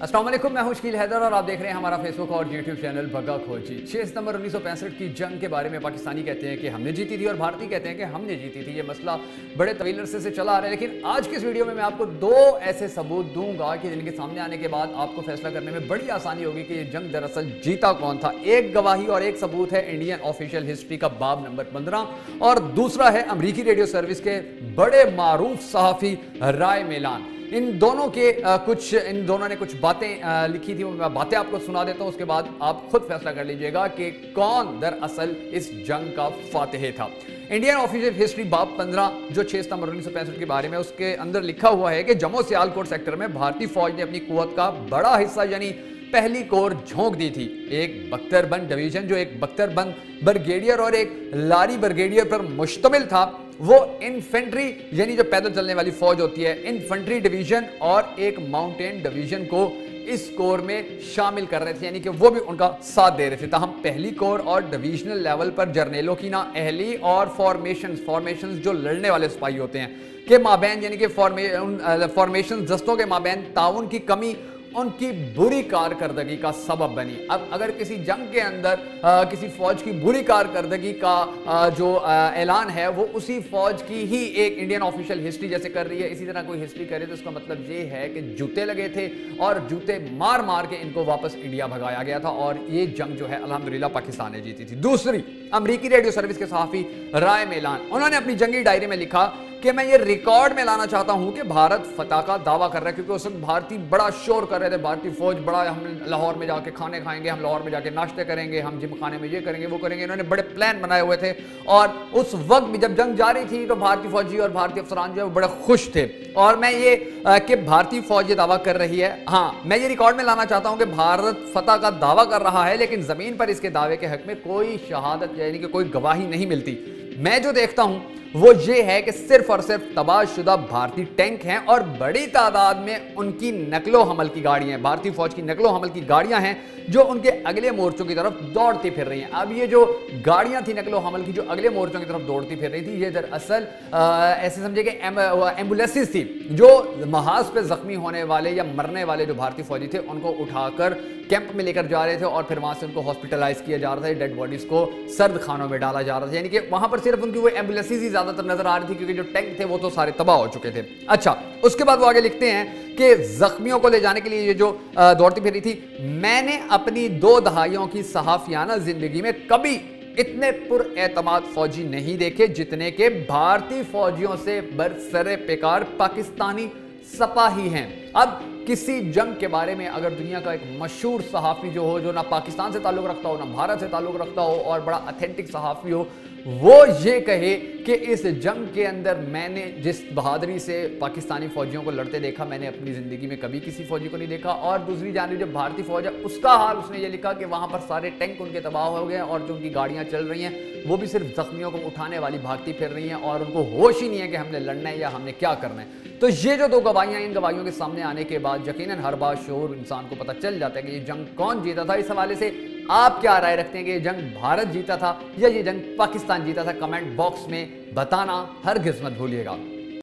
अस्सलाम वालेकुम, मैं हूं शकील हैदर और आप देख रहे हैं हमारा फेसबुक और यूट्यूब चैनल भगा खोजी। 6 सितंबर 1965 की जंग के बारे में पाकिस्तानी कहते हैं कि हमने जीती थी और भारतीय कहते हैं कि हमने जीती थी। ये मसला बड़े तवील अरसे से चला आ रहा है, लेकिन आज की इस वीडियो में मैं आपको 2 ऐसे सबूत दूंगा कि जिनके सामने आने के बाद आपको फैसला करने में बड़ी आसानी होगी कि ये जंग दरअसल जीता कौन था। एक गवाही और एक सबूत है इंडियन ऑफिशियल हिस्ट्री का बाब नंबर 15 और दूसरा है अमरीकी रेडियो सर्विस के बड़े मारूफ सहाफ़ी राय मेलान। इन दोनों ने कुछ बातें लिखी थी, मैं बातें आपको सुना देता हूं, उसके बाद आप खुद फैसला कर लीजिएगा कि कौन दरअसल इस जंग का फातिह था। इंडियन ऑफिशियल हिस्ट्री बाब 15 जो 6 सितंबर 1965 के बारे में, उसके अंदर लिखा हुआ है कि जम्मू सियालकोट सेक्टर में भारतीय फौज ने अपनी कुव्वत का बड़ा हिस्सा यानी पहली कोर झोंक दी थी। एक बख्तरबंद डिवीजन जो एक बख्तरबंद ब्रिगेडियर और एक लारी ब्रिगेडियर पर मुश्तमिल था, वो इन्फेंट्री यानी जो पैदल चलने वाली फौज होती है, इन्फेंट्री डिवीजन और एक माउंटेन डिवीजन को इस कोर में शामिल कर रहे थे, यानी कि वो भी उनका साथ दे रहे थे। ताहम पहली कोर और डिविजनल लेवल पर जर्नेलों की ना अहली और फॉर्मेशंस जो लड़ने वाले सिपाही होते हैं के माबैन यानी कि फॉर्मेशन दस्तों के माबैन ताउन की कमी उनकी बुरी कारकर्दगी का सबब बनी। अब अगर किसी जंग के अंदर किसी फौज की बुरी कारकर्दगी का जो ऐलान है वो उसी फौज की ही एक इंडियन ऑफिशियल हिस्ट्री जैसे कर रही है, इसी तरह कोई हिस्ट्री करे, तो इसका मतलब ये है कि जूते लगे थे और जूते मार मार के इनको वापस इंडिया भगाया गया था और ये जंग जो है अल्हम्दुलिल्लाह पाकिस्तान ने जीती थी। दूसरी, अमरीकी रेडियो सर्विस के सहाफ़ी राय मेलान, उन्होंने अपनी जंगी डायरी में लिखा कि मैं ये रिकॉर्ड में लाना चाहता हूं कि भारत फतह का दावा कर रहा है, क्योंकि उस वक्त भारतीय बड़ा शोर कर रहे थे, भारतीय फौज बड़ा, हम लाहौर में जाके खाने खाएंगे, हम लाहौर में जाके नाश्ते करेंगे, हम जिम खाने में ये करेंगे वो करेंगे, इन्होंने बड़े प्लान बनाए हुए थे। और उस वक्त भी जब जंग जारी थी तो भारतीय फौजी और भारतीय अफसरान जो है वो बड़े खुश थे। और मैं ये कि भारतीय फौज ये दावा कर रही है, हाँ मैं ये रिकॉर्ड में लाना चाहता हूं कि भारत फतह का दावा कर रहा है, लेकिन जमीन पर इसके दावे के हक में कोई शहादत यानी कि कोई गवाही नहीं मिलती। मैं जो देखता हूं वो ये है कि सिर्फ और सिर्फ तबाहशुदा भारतीय टैंक हैं और बड़ी तादाद में उनकी नकलो हमल की गाड़ियां हैं, भारतीय फौज की नकलो हमल की गाड़ियां हैं जो उनके अगले मोर्चों की तरफ दौड़ती फिर रही हैं। अब ये जो गाड़ियां थी नकलो हमल की जो अगले मोर्चों की तरफ दौड़ती फिर रही थी, ये दरअसल ऐसे समझे कि एम्बुलेंसेस थी जो महाज पे जख्मी होने वाले या मरने वाले जो भारतीय फौजी थे उनको उठाकर कैंप में लेकर जा रहे थे और फिर वहां से उनको हॉस्पिटलाइज किया जा रहा था, डेड बॉडीज को सर्द खानों में डाला जा रहा था, यानी कि वहां पर सिर्फ उनकी वो एम्बुलेंसेस ही ज्यादातर नजर आ रही थी क्योंकि जो टैंक थे वो तो सारे तबाह हो चुके थे। अच्छा, उसके बाद वो आगे लिखते हैं कि जख्मियों को ले जाने के लिए ये जो दौड़ती फिर रही थी, मैंने अपनी 2 दहाइयों की सहाफियाना जिंदगी में कभी इतने पुरएतमाद फौजी नहीं देखे जितने के भारतीय फौजियों से बरसरे पेकार पाकिस्तानी सिपाही हैं। अब किसी जंग के बारे में अगर दुनिया का एक मशहूर सहाफ़ी जो हो, जो ना पाकिस्तान से ताल्लुक़ रखता हो ना भारत से ताल्लुक़ रखता हो और बड़ा ऑथेंटिक सहाफ़ी हो, वो ये कहे कि इस जंग के अंदर मैंने जिस बहादुरी से पाकिस्तानी फौजियों को लड़ते देखा, मैंने अपनी ज़िंदगी में कभी किसी फौजी को नहीं देखा। और दूसरी जानब जब भारतीय फौज है उसका हाल उसने ये लिखा कि वहाँ पर सारे टैंक उनके तबाह हो गए और जो उनकी गाड़ियाँ चल रही हैं वो भी सिर्फ जख्मियों को उठाने वाली भागती फिर रही हैं और उनको होश ही नहीं है कि हमने लड़ना है या हमने क्या करना है। तो ये जो 2 गवाहियाँ, इन गवाहियों के सामने आने के बाद यकीनन हर बार शोर इंसान को पता चल जाता है कि ये जंग कौन जीता था। इस हवाले से आप क्या राय रखते हैं कि ये जंग भारत जीता था या ये जंग पाकिस्तान जीता था? कमेंट बॉक्स में बताना हरगिज़ मत भूलिएगा।